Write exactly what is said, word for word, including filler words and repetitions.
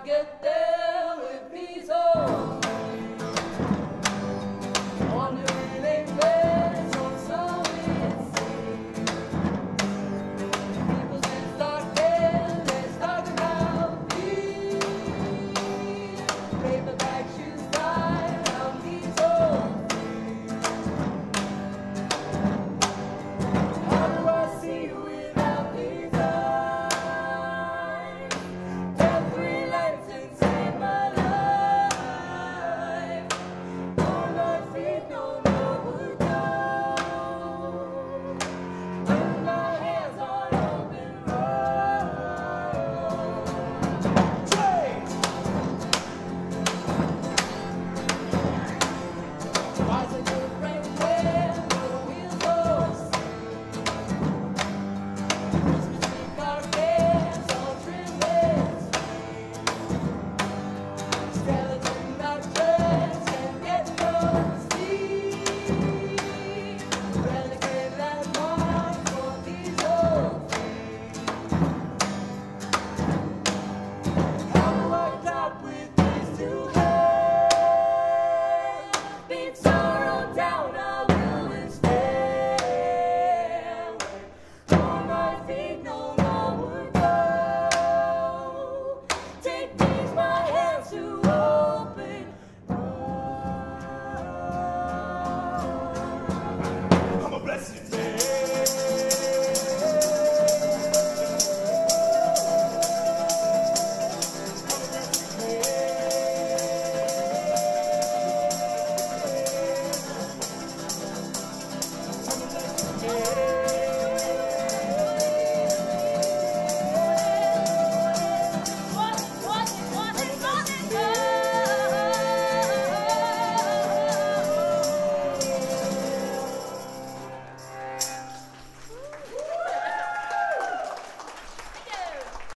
get there with these old wandering ways or so it seems. People say start there, they start around me. Paperback shoes tied around these old things. How do I see you without these eyes? Tell three lights and save my life. On my feet, no more would go. With my hands on open road. Change! Bicycle brake where the wheels go. Christmas tree car cares all trimmed. Skeleton mattress and get no sleep. Renegade landmark for these old things. How do I cope with these two hands? Beat sorrow down, I will withstand. On my feet, no more would go. Take these my hands to open road. I'm a blessing. Yeah.